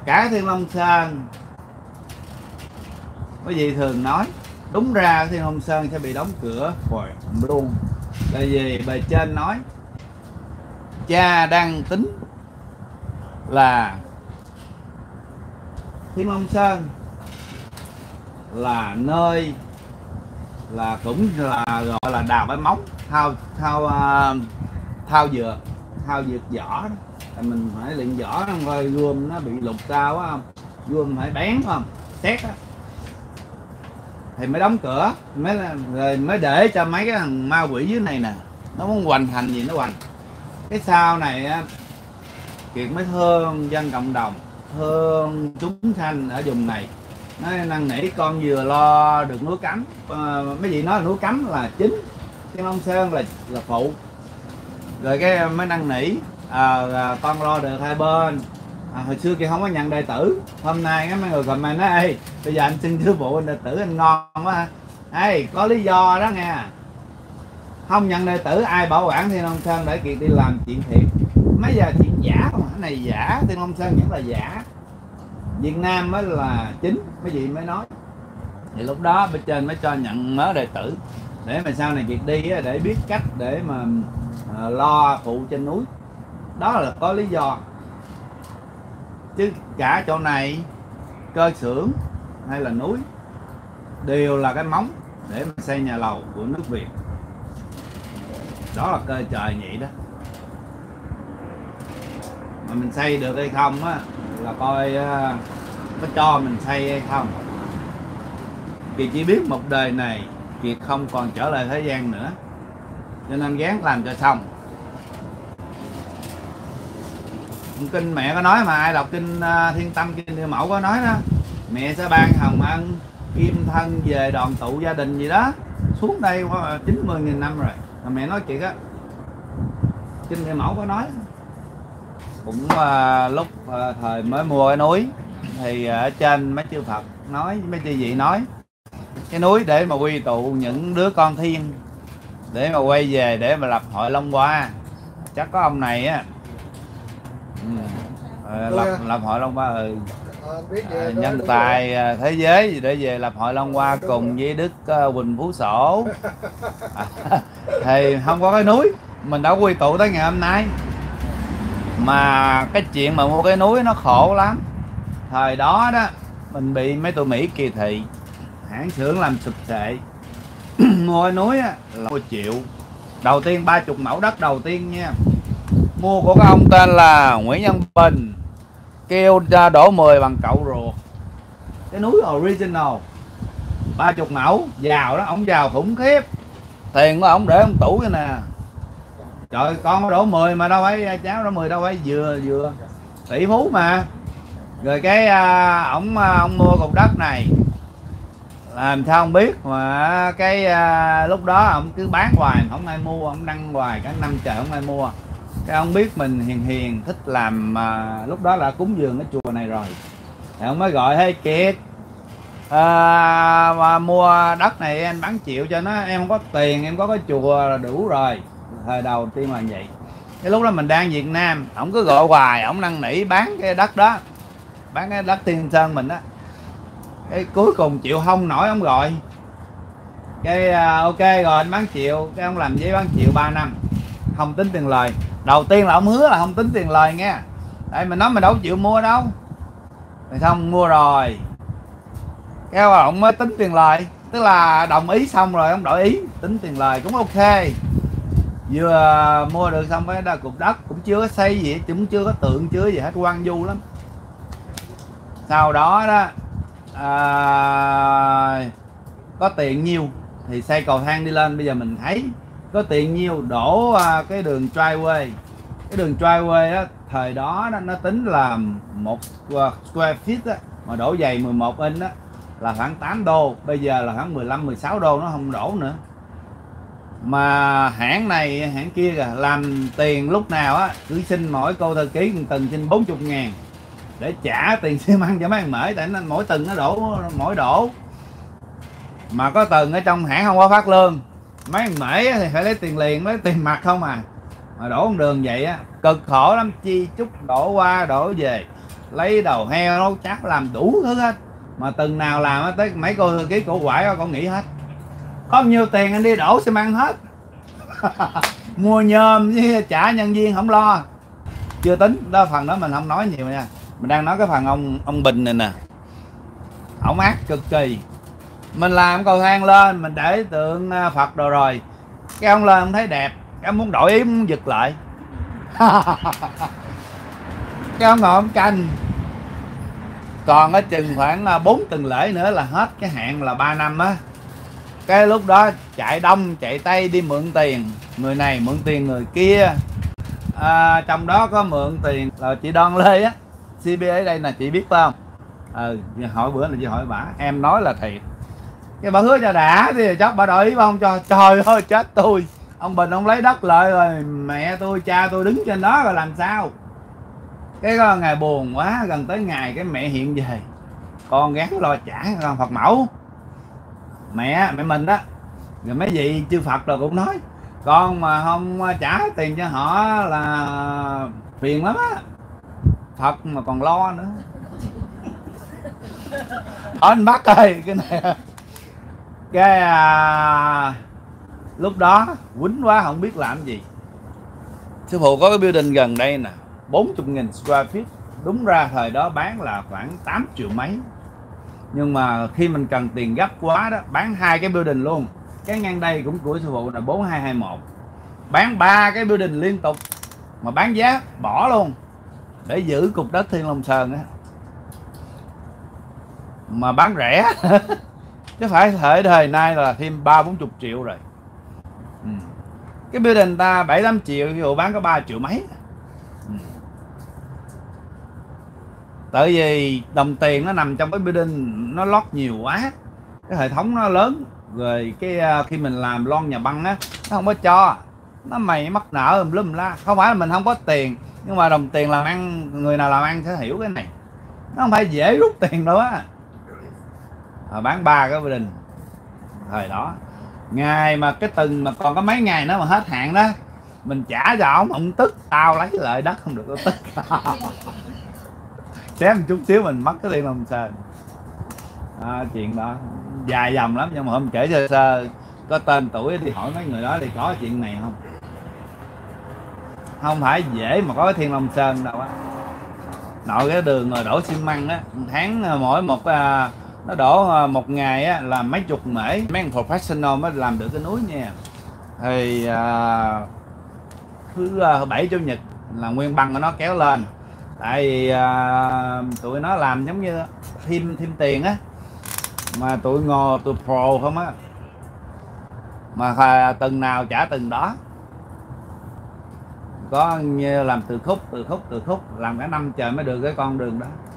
cả Thiên Long Sơn, quý vị thường nói đúng ra Thiên Long Sơn sẽ bị đóng cửa rồi luôn. Tại vì bề trên nói cha đang tính là Thiên Long Sơn là nơi là cũng là gọi là đào bãi móng, thao dược vỏ đó. Mình phải luyện vỏ không coi gươm nó bị lục cao quá không, gươm phải bén không, xét á thì mới đóng cửa, mới để cho mấy cái thằng ma quỷ dưới này nè, nó muốn hoành hành gì nó hoành. Cái sau này á, Kiệt mới thương dân cộng đồng, thương chúng sanh ở vùng này. Nó năn nỉ con vừa lo được núi cấm, mấy vị nói núi cấm là chính, Thiên Long Sơn là phụ. Rồi cái mới năn nỉ con lo được hai bên. Hồi xưa kia không có nhận đệ tử, hôm nay mấy người comment nói ê bây giờ anh xin sư phụ anh đệ tử anh ngon quá. Ê có lý do đó nghe, không nhận đệ tử ai bảo quản Thiên Long Sơn để Kiệt đi làm chuyện thiệt. Mấy giờ chuyện giả không, cái này giả, Thiên Long Sơn vẫn là giả, Việt Nam mới là chính, mấy vị mới nói. Thì lúc đó bên trên mới cho nhận mớ đệ tử để mà sau này Kiệt đi để biết cách để mà lo phụ trên núi. Đó là có lý do. Chứ cả chỗ này cơ xưởng hay là núi đều là cái móng để mà xây nhà lầu của nước Việt. Đó là cơ trời vậy đó. Mà mình xây được hay không á là coi có cho mình xây hay không. Kiệt chỉ biết một đời này Kiệt không còn trở lại thế gian nữa, cho nên gán làm cho xong. Kinh mẹ có nói mà, ai đọc kinh Thiên Tâm, kinh Địa Mẫu có nói đó, mẹ sẽ ban hồng ân kim thân về đoàn tụ gia đình gì đó xuống đây qua 90.000 năm rồi. Mà mẹ nói chuyện á, kinh Địa Mẫu có nói. Cũng lúc thời mới mua cái núi thì ở trên mấy chư Phật nói, mấy chư vị nói cái núi để mà quy tụ những đứa con thiên để mà quay về để mà lập hội Long Hoa. Chắc có ông này á lập hội Long Hoa, nhân tài thế giới gì để về lập hội Long Hoa cùng với Đức Huỳnh Phú Sổ. Thì không có cái núi mình đã quy tụ tới ngày hôm nay. Mà cái chuyện mà mua cái núi nó khổ lắm. Thời đó đó mình bị mấy tụi Mỹ kỳ thị, hãng xưởng làm sụp sệ. Mua cái núi á, là 1 triệu. Đầu tiên 30 mẫu đất đầu tiên nha, mua của cái ông tên là Nguyễn Văn Bình, kêu ra đổ 10 bằng cậu ruột. Cái núi original 30 mẫu, giàu đó, ông giàu khủng khiếp. Tiền của ông để ông tủ vậy nè. Trời, con có đổ 10 mà đâu phải, cháu đổ 10 đâu phải, vừa tỷ phú mà. Rồi cái ông mua cục đất này làm sao không biết, mà cái lúc đó ông cứ bán hoài không ai mua, ông đăng hoài cả năm trời không ai mua. Cái ông biết mình hiền thích làm, lúc đó là cúng dường cái chùa này rồi thì ông mới gọi hey Kiệt, mà mua đất này anh bán triệu cho nó, em không có tiền, em có cái chùa là đủ rồi. Thời đầu tiên là vậy. Cái lúc đó mình đang Việt Nam, ổng cứ gọi hoài, ổng năn nỉ bán cái đất đó, bán cái đất Thiên Sơn mình á. Cái cuối cùng chịu không nổi, ổng gọi cái ok rồi anh bán triệu. Cái ông làm giấy bán triệu 3 năm không tính tiền lời. Đầu tiên là ông hứa là không tính tiền lời nghe, tại mình nói mình đâu chịu mua đâu. Rồi xong mua rồi cái ông mới tính tiền lời, tức là đồng ý xong rồi ông đổi ý tính tiền lời cũng ok. Vừa mua được xong cái cục đất cũng chưa có xây gì, cũng chưa có tượng chưa gì hết, hoang vu lắm. Sau đó đó có tiền nhiêu thì xây cầu thang đi lên. Bây giờ mình thấy có tiền nhiêu đổ cái đường driveway. Cái đường driveway đó thời đó nó tính là 1 square feet đó, mà đổ dày 11 inch đó là khoảng 8 đô. Bây giờ là khoảng 15-16 đô, nó không đổ nữa. Mà hãng này hãng kia kìa, làm tiền lúc nào á cứ xin mỗi cô thư ký từng xin 40.000 để trả tiền xi măng cho mấy thằng Mễ, tại nó mỗi tuần nó đổ mỗi đổ. Mà có tuần ở trong hãng không có phát lương, mấy thằng Mễ thì phải lấy tiền liền, lấy tiền mặt không à. Mà đổ con đường vậy á cực khổ lắm, chi chút đổ qua đổ về. lấy đầu heo nấu cháo, làm đủ thứ hết. Mà từng nào làm tới mấy cô thư ký cổ quải con nghỉ hết. Có nhiêu tiền anh đi đổ xi măng hết. Mua nhôm với trả nhân viên không lo. Chưa tính đó, phần đó mình không nói nhiều nha, mình đang nói cái phần ông Bình này nè. Ổng ác cực kỳ. Mình làm cầu thang lên, mình để tượng Phật đồ rồi, cái ông lên ông thấy đẹp, cái muốn đổi ý, muốn giật lại. Cái ông ngồi ông canh, còn ở chừng khoảng 4 tuần lễ nữa là hết cái hạn là 3 năm á. Cái lúc đó chạy đông chạy tây đi mượn tiền, người này mượn tiền người kia. Trong đó có mượn tiền là chị Đoan Lê á, CBA ở đây là chị biết phải không? Hỏi bữa là chị hỏi bả, em nói là thiệt. Cái bà hứa cho đã thì chắc bà đổi ý không cho. Trời ơi chết tôi, ông Bình ông lấy đất lợi rồi, mẹ tôi cha tôi đứng trên đó rồi làm sao. Cái ngày buồn quá, gần tới ngày cái mẹ hiện về, con gắng lo trả con Phật mẫu. Mẹ mình đó, rồi mấy vị chư Phật rồi cũng nói, con mà không trả tiền cho họ là phiền lắm á, Phật mà còn lo nữa. Anh bắt ơi cái này. Cái lúc đó quýnh quá không biết làm gì. Sư phụ có cái building gần đây nè, 40.000 square feet, đúng ra thời đó bán là khoảng 8 triệu mấy. Nhưng mà khi mình cần tiền gấp quá đó, bán 2 cái building luôn. Cái ngang đây cũng của sư phụ là 4221, bán 3 cái building liên tục mà bán giá bỏ luôn để giữ cục đất Thiên Long Sơn á, mà bán rẻ. Chứ phải thời nay là thêm 30-40 triệu rồi. Cái building ta 7-8 triệu, ví dụ bán có 3 triệu mấy. Tại vì đồng tiền nó nằm trong cái building, nó lót nhiều quá, cái hệ thống nó lớn rồi. Cái khi mình làm lon nhà băng á, nó không có cho, nó mày mắc nợ lum la. Không phải là mình không có tiền, nhưng mà đồng tiền làm ăn, người nào làm ăn sẽ hiểu cái này, nó không phải dễ rút tiền đâu á. Bán 3 cái building thời đó. Ngày mà cái từng mà còn có mấy ngày nữa mà hết hạn đó, mình trả cho ông tức, tao lấy lại đất không được, tao tức. Xém một chút xíu mình mất cái Thiên Long Sơn. Chuyện đó dài dòng lắm, nhưng mà hôm kể sơ sơ có tên tuổi thì hỏi mấy người đó thì có chuyện này không. Không phải dễ mà có cái Thiên Long Sơn đâu á. Nội cái đường rồi đổ xi măng á, tháng mỗi một nó đổ một ngày á là mấy chục mễ. Mấy anh professional mới làm được cái núi nha. Thì thứ Bảy Chủ nhật là nguyên băng của nó kéo lên. Tại vì tụi nó làm giống như thêm tiền á, mà tụi ngồi tụi pro không á, mà từng nào trả từng đó. Có như làm từ khúc làm cả năm trời mới được cái con đường đó.